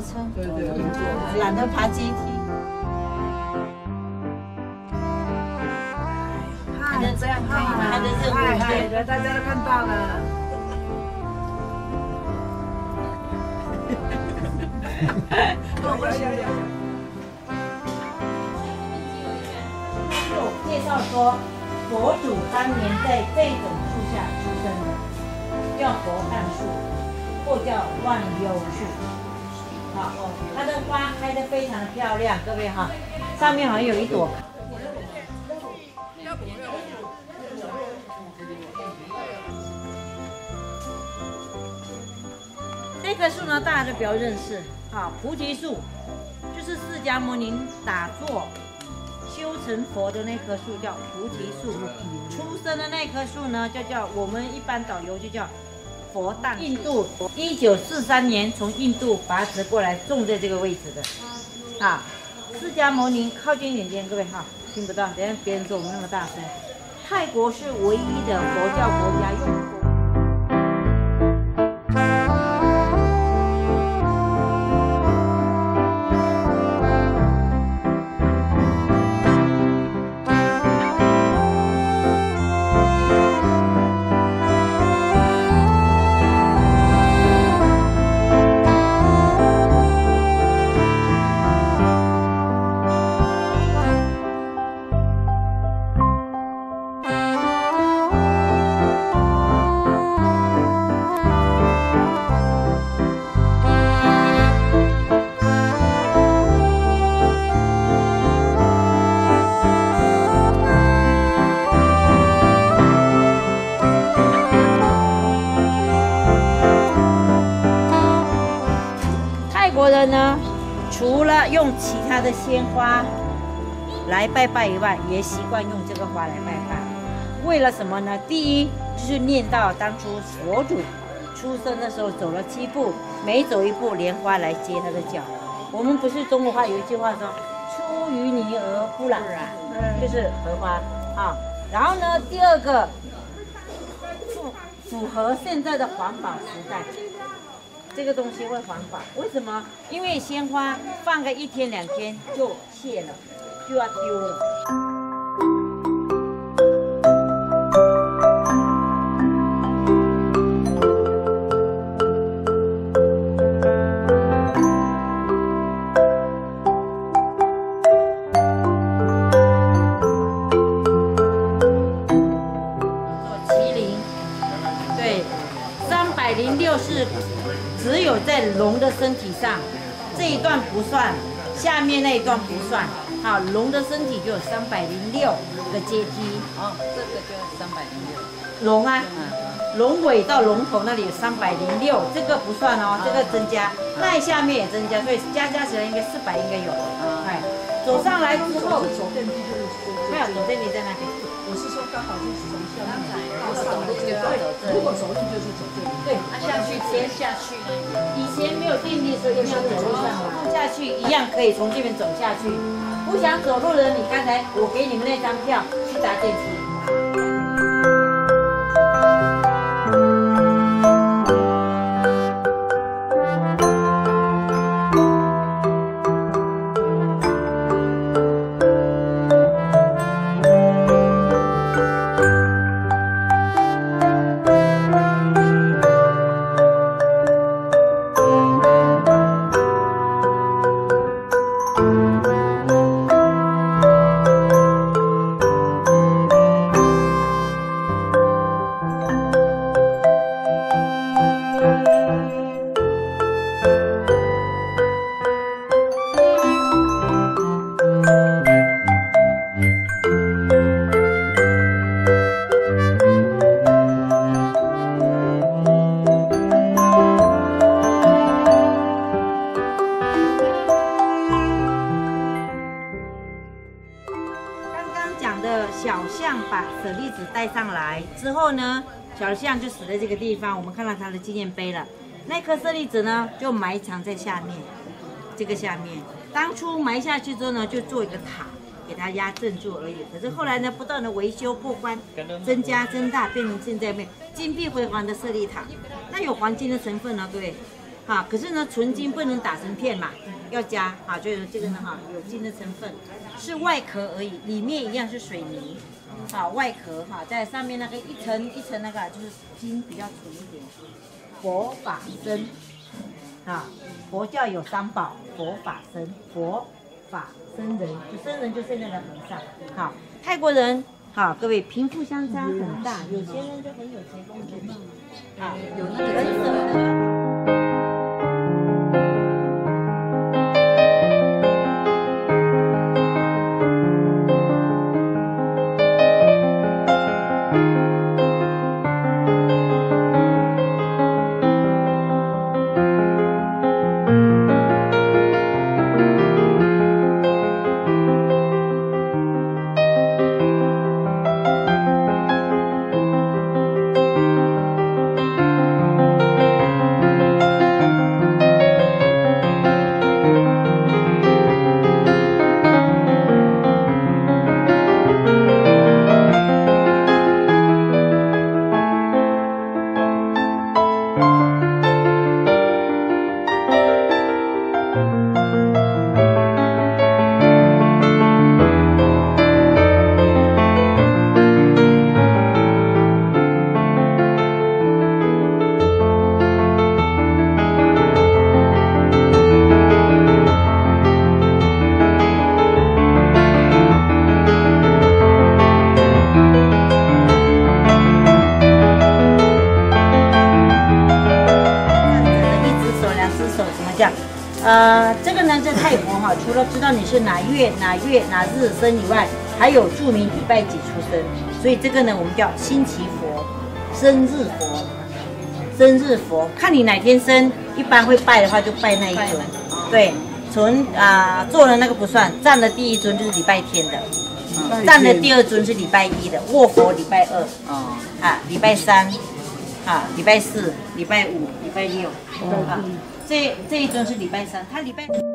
车， 对对， 懒得爬阶梯。还能这样可以吗？还能任务嗨，大家都看到了。 介绍说，佛祖当年在这种树下出生的，叫佛诞树，或叫万忧树。好，它的花开得非常的漂亮，各位哈，上面好像有一朵。这棵树呢，大家都比较认识，啊，菩提树，就是释迦牟尼打坐修成佛的那棵树叫菩提树，出生的那棵树呢，就叫我们一般导游就叫佛诞。印度1943年从印度拔植过来，种在这个位置的，啊，释迦牟尼靠近一点，各位哈，听不到，等下别人说我们那么大声。泰国是唯一的佛教国家用。国人呢，除了用其他的鲜花来拜拜以外，也习惯用这个花来拜拜。为了什么呢？第一就是念到当初佛祖出生的时候走了7步，每走一步莲花来接他的脚。我们不是中国话有一句话说“出淤泥而不染”，就是荷花啊。然后呢，第二个符合现在的环保时代。这个东西会环保，为什么？因为鲜花放个1天2天就谢了，就要丢了。麒麟，对，306是。只有在龙的身体上，这一段不算，下面那一段不算。好，龙的身体就有306个阶梯。哦，这个就306。龙啊，龙尾到龙头那里有306，这个不算哦，这个增加，那下面也增加，所以加起来应该400应该有。哎，走上来之后， 走电梯就是没有走电梯在那边。 我是说刚好就是从下面到上面这个，如果走路就是走这里。对， 下去先下去。以前没有电梯的时候，一定要走路上来，下去一样可以从这边走下去。不想走路的人，你刚才我给你们那张票去搭电梯。小象把舍利子带上来之后呢，小象就死在这个地方，我们看到它的纪念碑了。那颗舍利子呢，就埋藏在下面，这个下面。当初埋下去之后呢，就做一个塔，给它压镇住而已。可是后来呢，不断的维修破关，增加增大，变成现在金碧辉煌的舍利塔。那有黄金的成分呢，各位， 好，可是呢，纯金不能打成片嘛，要加啊，就是这个呢哈，有金的成分，是外壳而已，里面一样是水泥，好，外壳哈，在上面那个一层一层那个就是金比较纯一点。佛法僧，啊，佛教有三宝，佛法僧，佛法僧人，就僧人就现在的和尚，好，泰国人。好，各位贫富相差很大，有钱人就很有钱，公主命，啊，有那个人舍。这个呢，在泰国哈，除了知道你是哪月哪日生以外，还有注明礼拜几出生，所以这个呢，我们叫星期佛、生日佛、生日佛。看你哪天生，一般会拜的话就拜那一尊。对，从做了那个不算，站的第一尊就是礼拜天的，站的第二尊是礼拜一的，卧佛礼拜二，礼拜三，礼拜四、礼拜五、礼拜六，这一尊是礼拜三，他礼拜。